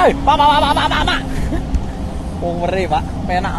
Pak. Oh, ngeri, Pak. Penak.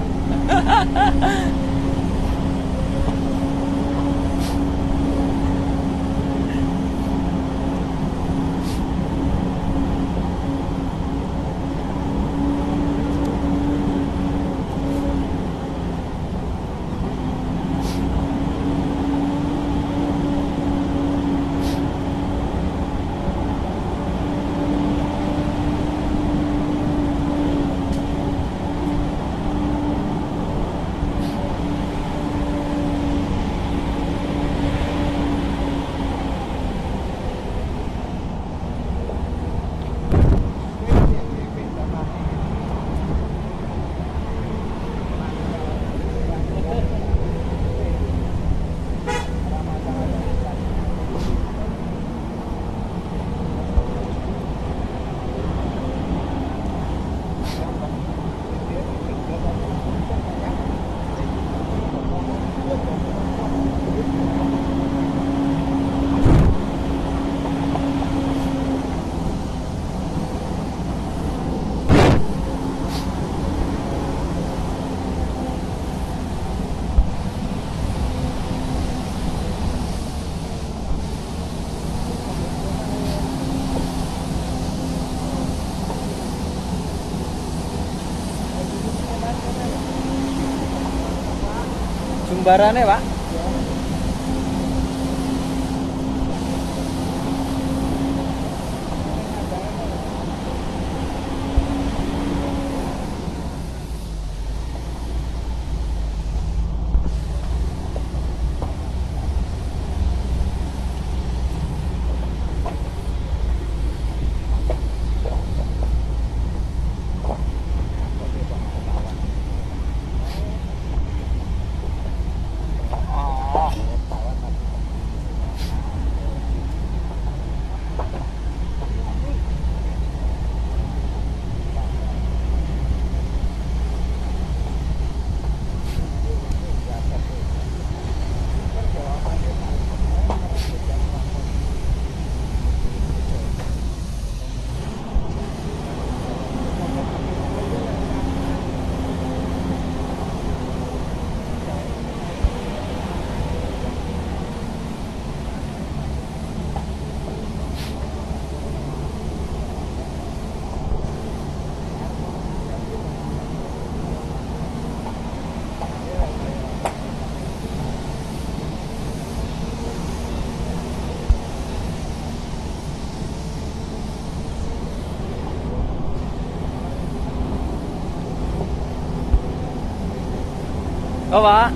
Jumbarane, Pak. Oh, Pak.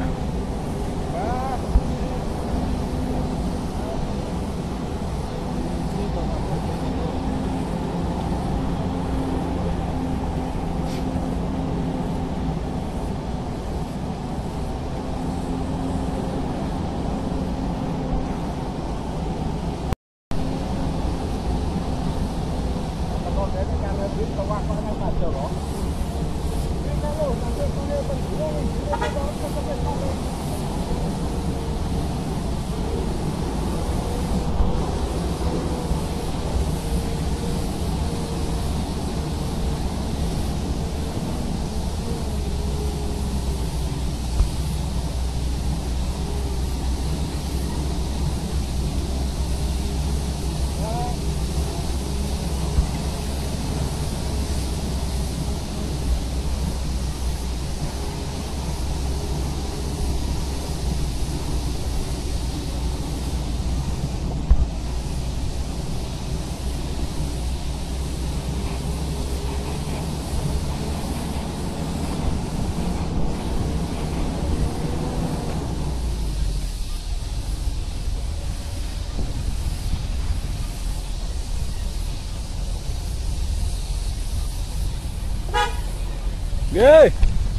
Nggih.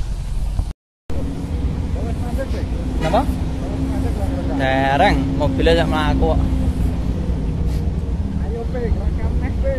Napa? Dereng, mobilnya sak mlaku kok. Ayo, Pe, rekam neh, Pe.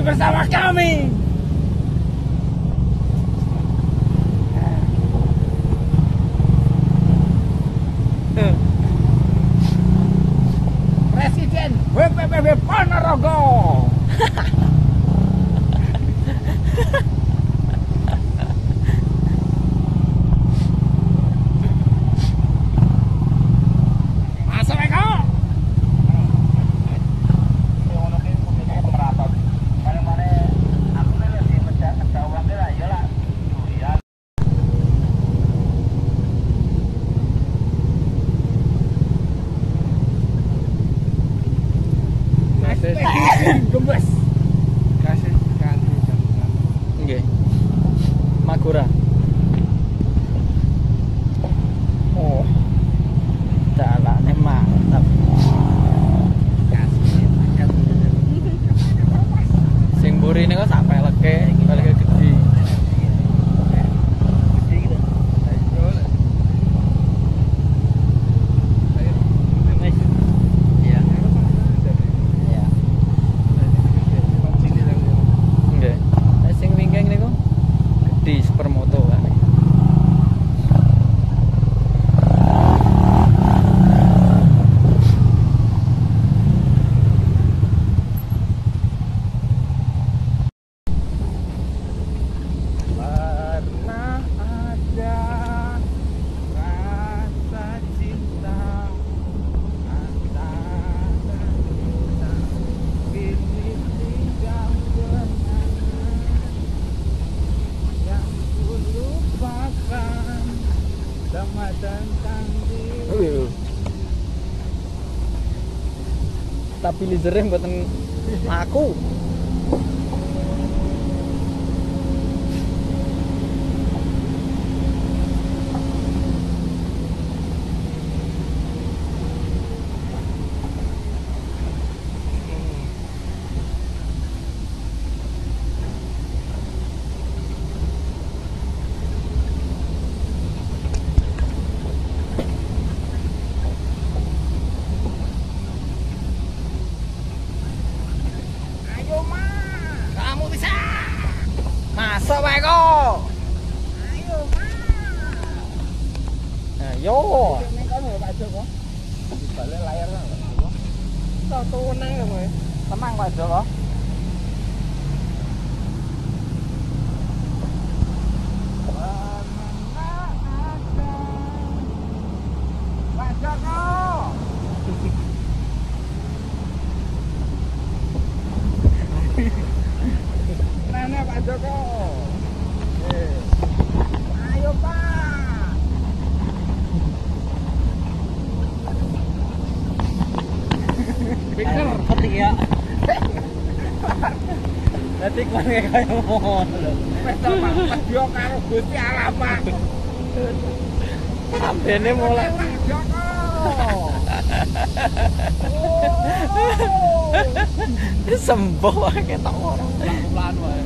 bersama kami. Presiden WPPB Ponorogo. Gembes. Kasih ganti jam. Nggih. Magura. Oh. Dalane mantap. Sing mburi niku sak peleke, peleke gedhi. Di supermoto kan. Pernah ada rasa cinta antara kita, kini tinggal kenangan yang ku lupakan sama tentang diri. Tapi lizernya mboten aku. Masa wae kok. Ayo, Ma. Ayo. Ning kono Pak Joko. Di balik layar kan. Tau tenang ya, Mas. Tenang Pak Joko. Pak Joko. Mana Pak Joko? Ayo Pak. Pikir ketik ya. Nanti kene kaya mohon lho. Wes to Pak, Pak karo Gusti Allah Pak. Ambene mulai Pak Joko. sembuh wae ketok ora. Pelan wae.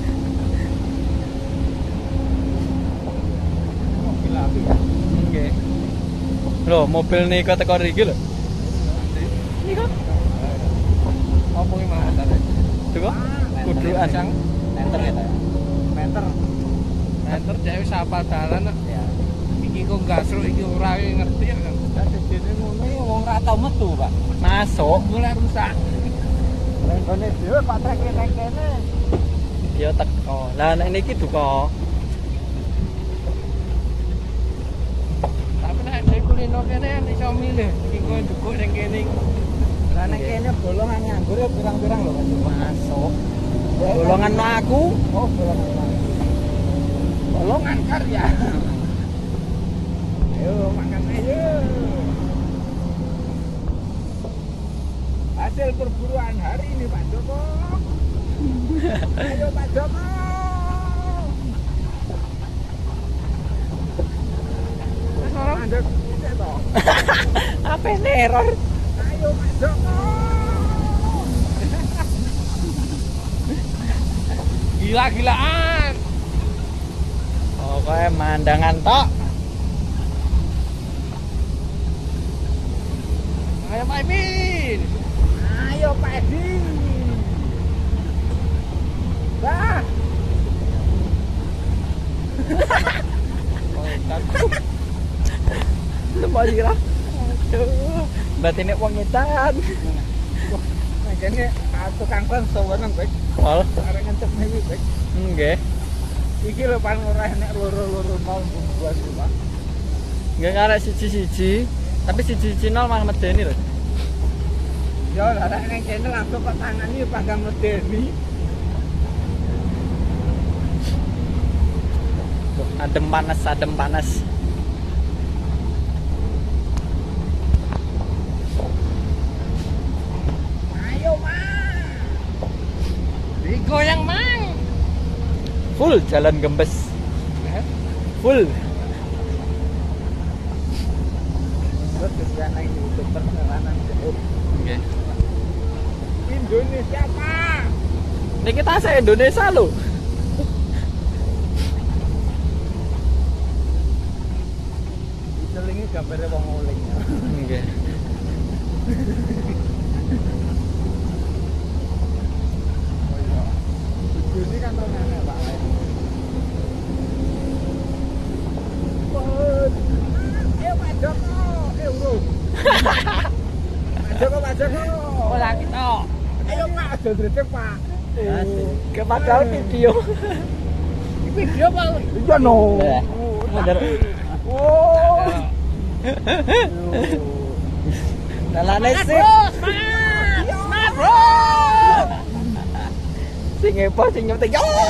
Mobil api. Nggih. Lho, mobil niko teko riki lho. Niko. Apa iki Mas? Teko kudukan sang Meter ya. Meter dhewe sapal dalan. Ya. Iki kok gasro iki ora ngerti ya kan. Dene ngono ya wong ra tau metu, Pak. Masuk. Mulai rusak. Rengane dhewe Pak trek kene. Ya teko. Lah nek niki duka. Tapi nek dhewe kulino kene iso milih iki kok njukuk ning kene. Lah nek kene bolongan nganggur ya pirang-pirang lho Masuk. Golongan aku. Oh, bolongan. Bolongan karya. Ayo makan ayo. Hasil perburuan hari ini Pak Joko. Ayo Pak Joko. Mandek sik to. Apa ini error? Ayo Pak Joko. Gila-gilaan. Pokoknya mandangan tok. Ayo Pak Emin. Ayo Pak Edi. Wah. Mau sira. Berarti nek wong ngetan. Makanya tukang konso nang kowe. Wal. Arek ngencep iki kowe. Nggih. Iki lho pan ora enek loro-loro mau buat Pak. Nggak ngarek siji-siji, tapi siji-siji nol malah medeni lho. Ya lah nek kene langsung kok tangani panggang medeni. Adem panas, adem panas. Ayo, Mang. Digoyang, Mang. Full jalan gembes. Full. Terus kegiatan ini untuk perjalanan jauh. Nggih. Indonesia, Pak. Ini kita se Indonesia lho. Diselingi gambare wong oling. Nggih. Oh iya. Ini kan tongane, Pak. Ayo Pak Joko, urung. Pak Joko. Oh lagi tok. Ayo Pak, aja dredeg Pak. Ke padahal video. Video Pak. Iya no. Bener. Oh. Dalane sip. Semangat, Bro. Sing epo sing nyeting.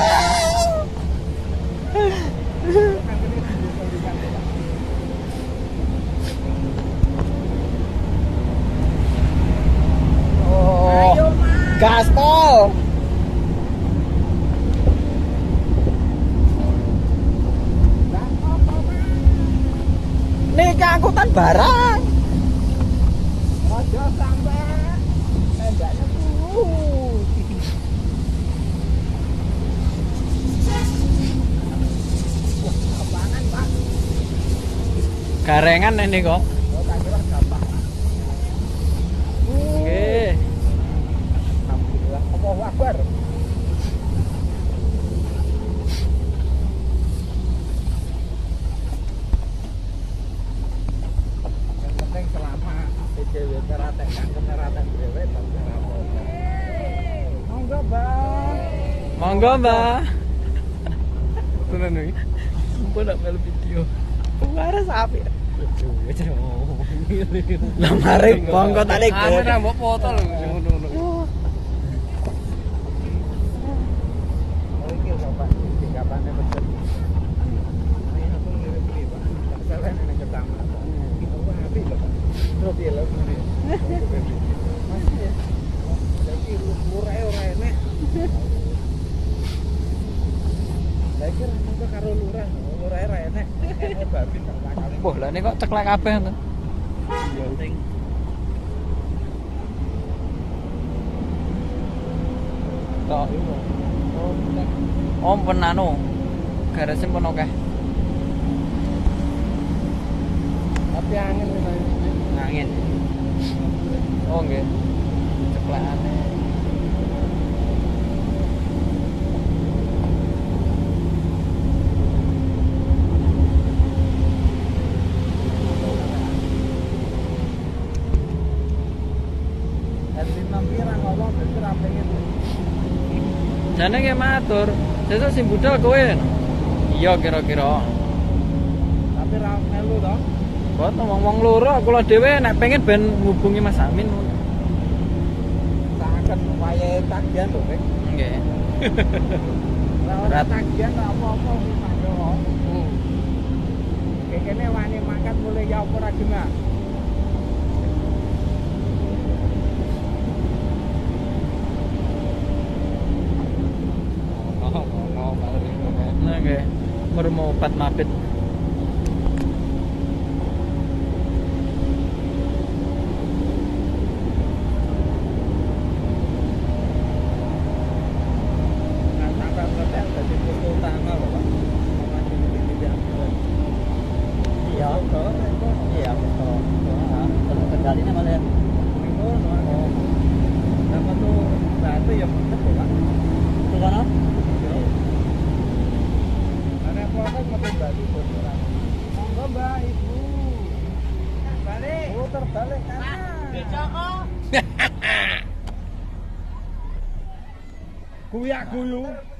Oh. Gaspol. Nih angkutan barang. Aja sampai tendanya tuh. Apaan, Pak? Garengan ini kok. Oh, tak kira gampang. Nggih. Alhamdulillah. Allahu Akbar. Yang penting selama PJW keratek kangen keratek brewe tapi apa-apa. Monggo, Bang. Monggo, Mbak. Tenan iki. Sumpah nak melu video. Waras apik. Lah mari monggo tak lek. Kamera mbok foto lho ngono-ngono. Oh iki lho Pak, singkapane pesen. Ayo aku ngirim iki Pak. Tak salah nek ketama. Itu apik lho Pak. Terus piye lho ngene. Masih ya. Jadi murah ora enek. Lah iki ra karo lurah, lurah ora enek. Enek babi tak pakal. Wah, lah ini kok ceklek kabeh to. Penting. Tok. Om pun anu. Garasi pun akeh. Tapi angin lho. Angin. Oh nggih. Ceklekane. Jane ge matur, sesuk sing budal kowe. Iya kira-kira. Tapi ra melu to. Boten wong-wong loro kula dhewe nek pengen ben ngubungi Mas Amin. Tak akan wayahe tagihan lho, Pak. Nggih. Ora tagihan apa-apa wis mangga. Kene wani makan mulai ya apa ra genah. Nah nggih. Mermo obat mabit. Iya, iya betul. Kendalinya malah ya. Nama tuh batu ya mantep kok, Pak. Itu kan? putar balik kanan. Kuyak guyu.